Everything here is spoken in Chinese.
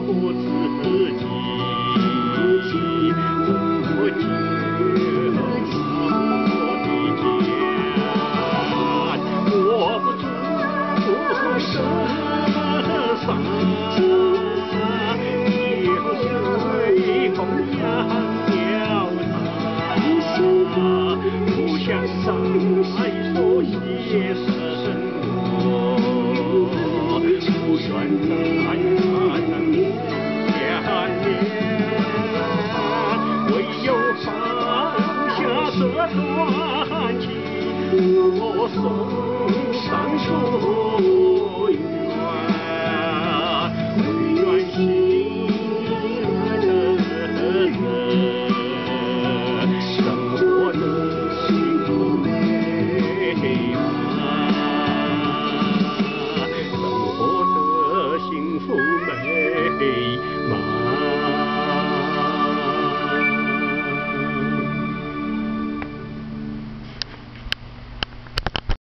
自己，我救了我的家，我不住声伤，有随风扬了它，不想再说些什么，不愿再谈见面，唯有放下这段情，我送上所有。